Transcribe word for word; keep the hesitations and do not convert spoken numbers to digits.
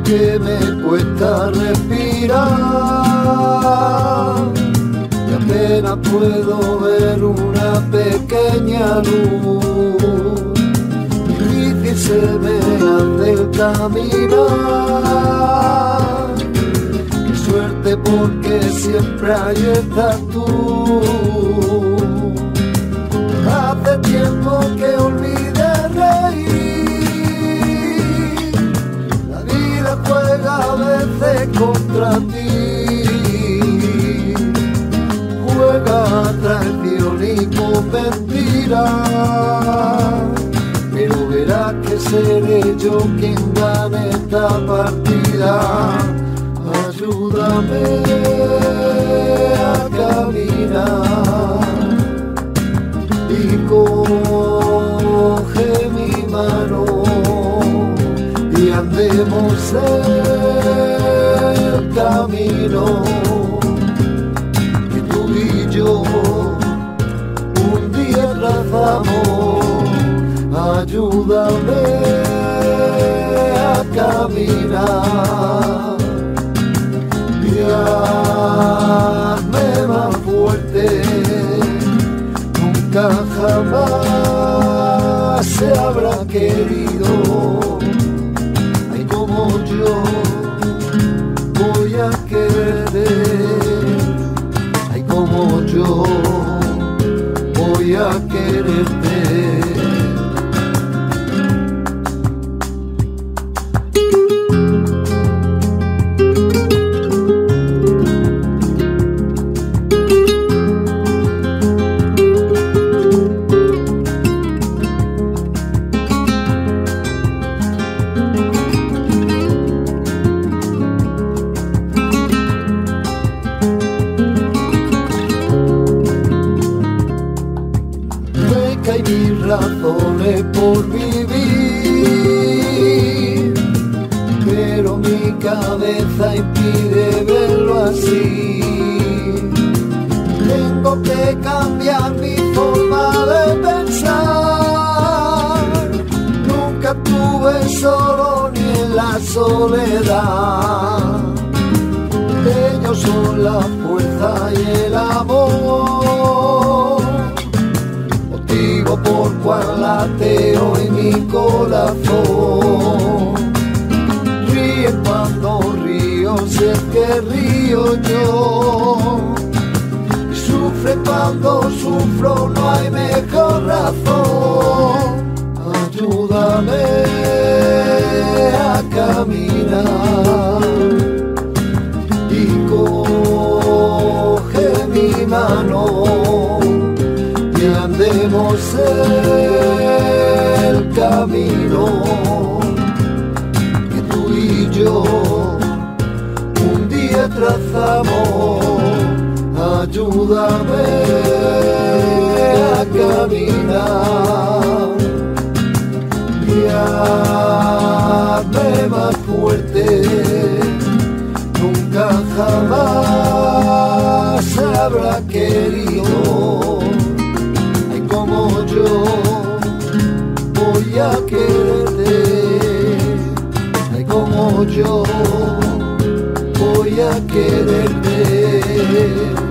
que me cuesta respirar y apenas puedo ver una pequeña luz. Difícil se me hace el caminar. Qué suerte porque siempre ahí estás tú. Hace tiempo que olvidé reír. La vida juega a veces contra ti. Juega a traición y con mentiras. Pero verás que seré yo quien gane esta partida. Ayúdame a caminar y coge mi mano y andemos el camino que tú y yo un día trazamos. Ayúdame a caminar y hazme más fuerte. Nunca jamás se habrá querido, ay, como yo voy a quererte, ay, como yo voy a quererte. Hay mis razones por vivir, pero mi cabeza impide verlo así. Tengo que cambiar mi forma de pensar. Nunca estuve solo ni en la soledad. Ellos son la fuerza y el amor, por cual lateo en mi corazón. Ríe cuando río, sé que río yo, y sufre cuando sufro, no hay mejor razón. Ayúdame a caminar y coge mi mano y andemos el camino que tú y yo un día trazamos. Ayúdame a caminar y hazme más fuerte. Nunca jamás se habrá querido, como yo voy a quererte, ay, como yo voy a quererte.